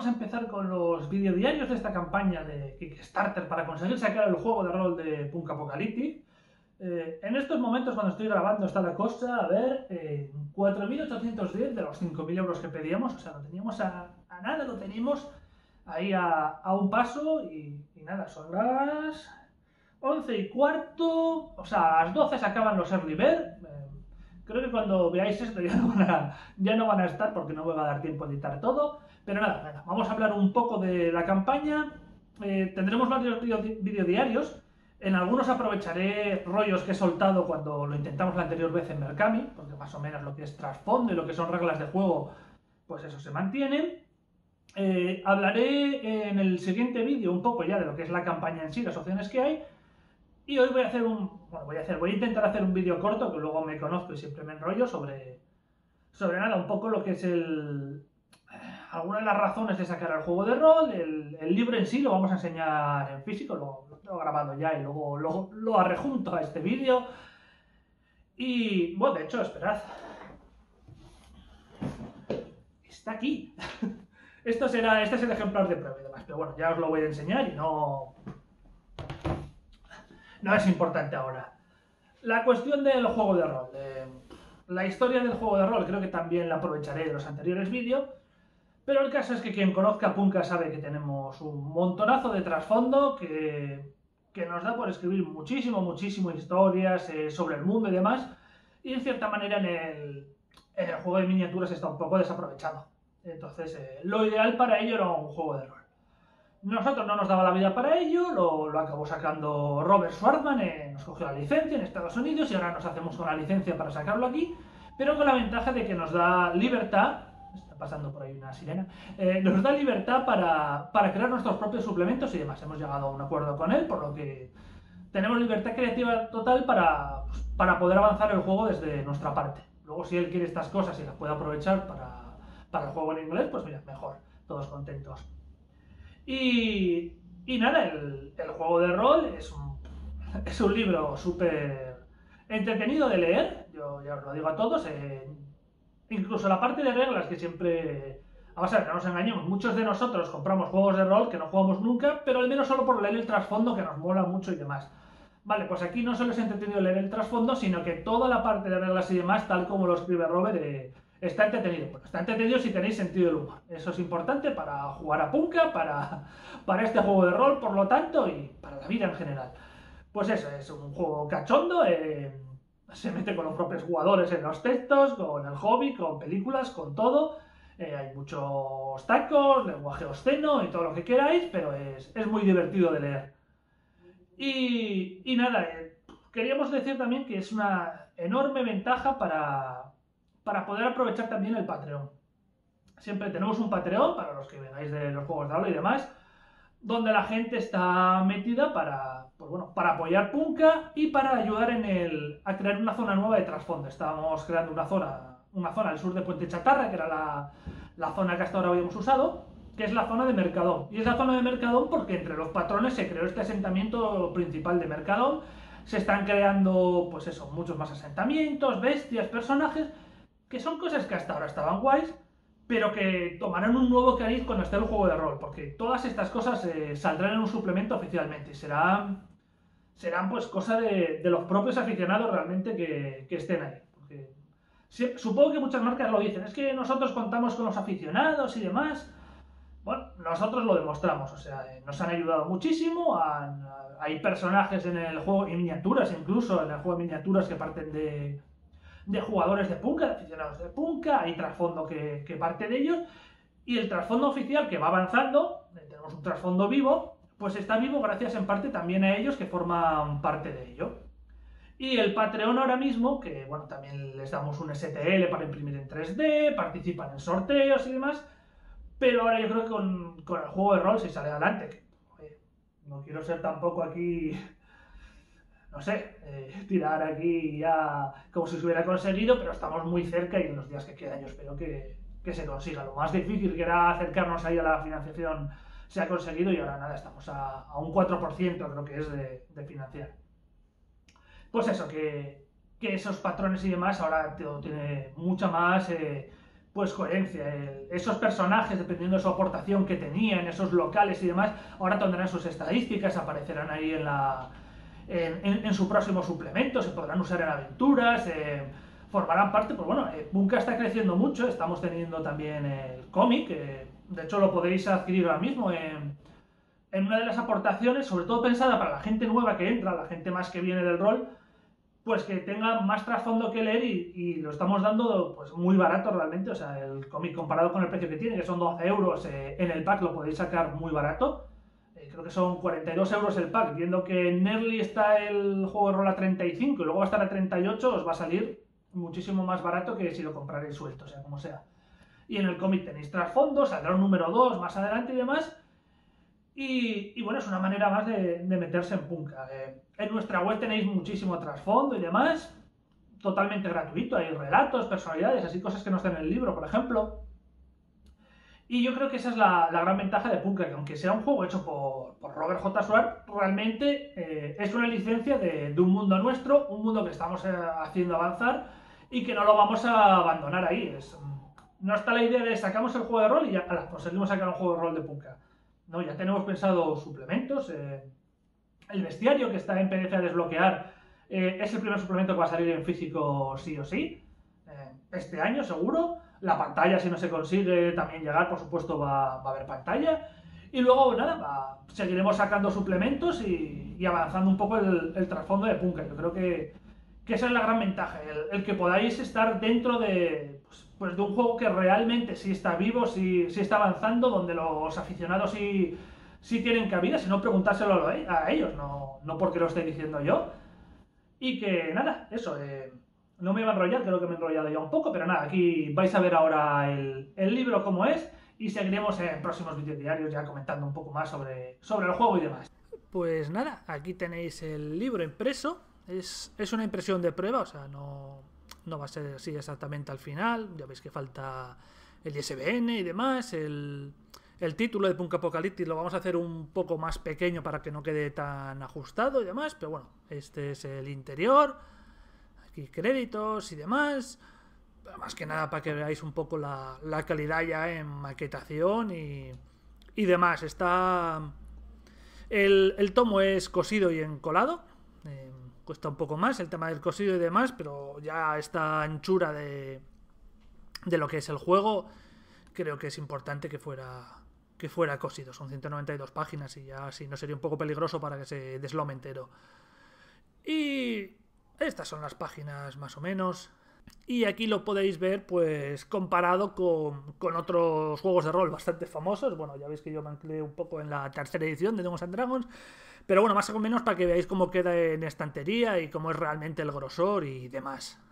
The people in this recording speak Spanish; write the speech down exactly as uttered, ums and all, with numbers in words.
a empezar con los videodiarios de esta campaña de Kickstarter para conseguir sacar el juego de rol de Punk Apocalyptic. Eh, en estos momentos, cuando estoy grabando, está la cosa, a ver, eh, cuatro mil ochocientos diez de los cinco mil euros que pedíamos, o sea, lo teníamos a, a nada, lo tenemos ahí a, a un paso y, y nada, son las once y cuarto, o sea, a las doce se acaban los early bird. Eh, creo que cuando veáis esto ya no, van a, ya no van a estar porque no me va a dar tiempo a editar todo, pero nada, nada, vamos a hablar un poco de la campaña. Eh, tendremos varios videodiarios. En algunos aprovecharé rollos que he soltado cuando lo intentamos la anterior vez en Mercami, porque más o menos lo que es trasfondo y lo que son reglas de juego, pues eso se mantiene. Eh, hablaré en el siguiente vídeo un poco ya de lo que es la campaña en sí, las opciones que hay. Y hoy voy a hacer un... Bueno, voy a hacer... Voy a intentar hacer un vídeo corto, que luego me conozco y siempre me enrollo, sobre... Sobre nada, un poco lo que es el... Algunas de las razones de sacar el juego de rol. El, el libro en sí lo vamos a enseñar en físico, lo, lo tengo grabado ya y luego, luego lo arrejunto a este vídeo. Y, bueno, de hecho, esperad. Está aquí. Esto será, este es el ejemplar de prueba y demás, pero bueno, ya os lo voy a enseñar y no... No es importante ahora. La cuestión del juego de rol. Eh, la historia del juego de rol creo que también la aprovecharé de los anteriores vídeos. Pero el caso es que quien conozca a Punka sabe que tenemos un montonazo de trasfondo que, que nos da por escribir muchísimo, muchísimo historias eh, sobre el mundo y demás. Y en cierta manera en el, en el juego de miniaturas está un poco desaprovechado. Entonces, eh, lo ideal para ello era un juego de rol. Nosotros no nos daba la vida para ello, lo, lo acabó sacando Robert Schwartzman, eh, nos cogió la licencia en Estados Unidos y ahora nos hacemos con la licencia para sacarlo aquí, pero con la ventaja de que nos da libertad. Está pasando por ahí una sirena. Eh, nos da libertad para, para crear nuestros propios suplementos y demás. Hemos llegado a un acuerdo con él, por lo que tenemos libertad creativa total para, para poder avanzar el juego desde nuestra parte. Luego, si él quiere estas cosas y las puede aprovechar para, para el juego en inglés, pues mira, mejor. Todos contentos. Y, y nada, el, el juego de rol es un, es un libro súper entretenido de leer. Yo ya os lo digo a todos. Eh, Incluso la parte de reglas, que siempre... Vamos a ver, no nos engañemos, muchos de nosotros compramos juegos de rol que no jugamos nunca, pero al menos solo por leer el trasfondo, que nos mola mucho y demás. Vale, pues aquí no solo es entretenido leer el trasfondo, sino que toda la parte de reglas y demás, tal como lo escribe Robert, eh, está entretenido. Bueno, está entretenido si tenéis sentido del humor. Eso es importante para jugar a Punka, para, para este juego de rol, por lo tanto, y para la vida en general. Pues eso, es un juego cachondo, eh... se mete con los propios jugadores en los textos, con el hobby, con películas, con todo. Eh, hay muchos tacos, lenguaje obsceno y todo lo que queráis, pero es, es muy divertido de leer. Y, y nada, eh, queríamos decir también que es una enorme ventaja para, para poder aprovechar también el Patreon. Siempre tenemos un Patreon, para los que vengáis de los juegos de rol y demás, donde la gente está metida para, pues bueno, para apoyar Punka y para ayudar en el, a crear una zona nueva de trasfondo. Estábamos creando una zona, una zona al sur de Puente Chatarra, que era la, la zona que hasta ahora habíamos usado, que es la zona de Mercadón. Y es la zona de Mercadón porque entre los patrones se creó este asentamiento principal de Mercadón. Se están creando, pues eso, muchos más asentamientos, bestias, personajes, que son cosas que hasta ahora estaban guays, pero que tomarán un nuevo cariz cuando esté el juego de rol, porque todas estas cosas eh, saldrán en un suplemento oficialmente y serán, serán pues cosa de, de los propios aficionados realmente que, que estén ahí. Porque, sí, supongo que muchas marcas lo dicen, es que nosotros contamos con los aficionados y demás. Bueno, nosotros lo demostramos, o sea, eh, nos han ayudado muchísimo, han, hay personajes en el juego, y miniaturas incluso, en el juego de miniaturas que parten de... de jugadores de Punka, de aficionados de Punka, hay trasfondo que, que parte de ellos, y el trasfondo oficial que va avanzando, tenemos un trasfondo vivo, pues está vivo gracias en parte también a ellos que forman parte de ello. Y el Patreon ahora mismo, que bueno, también les damos un S T L para imprimir en tres D, participan en sorteos y demás, pero ahora yo creo que con, con el juego de rol se sale adelante, que, oye, no quiero ser tampoco aquí... no sé, eh, tirar aquí ya como si se hubiera conseguido, pero estamos muy cerca y en los días que quedan yo espero que, que se consiga. Lo más difícil que era acercarnos ahí a la financiación se ha conseguido y ahora nada, estamos a, a un cuatro por ciento creo que es de, de financiar. Pues eso, que, que esos patrones y demás ahora tiene mucha más eh, pues coherencia. El, esos personajes, dependiendo de su aportación que tenían, esos locales y demás, ahora tendrán sus estadísticas, aparecerán ahí en, la, en, en, en su próximo suplemento, se podrán usar en aventuras, eh, formarán parte. Pues bueno, eh, Punka está creciendo mucho, estamos teniendo también el cómic, eh, de hecho lo podéis adquirir ahora mismo en, en una de las aportaciones, sobre todo pensada para la gente nueva que entra, la gente más que viene del rol, pues que tenga más trasfondo que leer y, y lo estamos dando pues muy barato realmente. O sea, el cómic comparado con el precio que tiene, que son doce euros, eh, en el pack lo podéis sacar muy barato. Eh, creo que son cuarenta y dos euros el pack, viendo que en Early está el juego de rol a treinta y cinco y luego va a estar a treinta y ocho, os va a salir muchísimo más barato que si lo compraréis suelto, o sea, como sea. Y en el cómic tenéis trasfondo, saldrá un número dos más adelante y demás. Y, y bueno, es una manera más de, de meterse en Punka. Eh, en nuestra web tenéis muchísimo trasfondo y demás, totalmente gratuito. Hay relatos, personalidades, así cosas que no están en el libro, por ejemplo. Y yo creo que esa es la, la gran ventaja de Punka, que aunque sea un juego hecho por, por Robert J. Swart, realmente eh, es una licencia de, de un mundo nuestro, un mundo que estamos eh, haciendo avanzar y que no lo vamos a abandonar ahí. Es, no está la idea de sacamos el juego de rol y ya ala, conseguimos sacar un juego de rol de Punka. No, ya tenemos pensado suplementos. Eh, el bestiario que está en P D F a desbloquear eh, es el primer suplemento que va a salir en físico sí o sí. Eh, este año seguro. La pantalla, si no se consigue también llegar, por supuesto va, va a haber pantalla. Y luego, nada, va, seguiremos sacando suplementos y, y avanzando un poco el, el trasfondo de Punka. Yo creo que, que esa es la gran ventaja. El, el que podáis estar dentro de... Pues, pues de un juego que realmente sí está vivo, sí, sí está avanzando, donde los aficionados sí, sí tienen cabida, si no preguntárselo a ellos, no, no porque lo esté diciendo yo. Y que nada, eso, eh, no me iba a enrollar, creo que me he enrollado ya un poco, pero nada, aquí vais a ver ahora el, el libro como es y seguiremos en próximos vídeos diarios ya comentando un poco más sobre, sobre el juego y demás. Pues nada, aquí tenéis el libro impreso, es, es una impresión de prueba, o sea, no... no va a ser así exactamente al final. Ya veis que falta el I S B N y demás. El, el título de Punk Apocalyptic lo vamos a hacer un poco más pequeño para que no quede tan ajustado y demás. Pero bueno, este es el interior. Aquí créditos y demás. Pero más que nada para que veáis un poco la, la calidad ya en maquetación y, y demás. Está... El, el tomo es cosido y encolado. Eh, cuesta un poco más el tema del cosido y demás, pero ya esta anchura de, de lo que es el juego, creo que es importante que fuera que fuera cosido. Son ciento noventa y dos páginas y ya así no sería un poco peligroso para que se deslome entero. Y estas son las páginas más o menos. Y aquí lo podéis ver pues comparado con, con otros juegos de rol bastante famosos. Bueno, ya veis que yo me anclé un poco en la tercera edición de Dungeons and Dragons, pero bueno, más o menos para que veáis cómo queda en estantería y cómo es realmente el grosor y demás.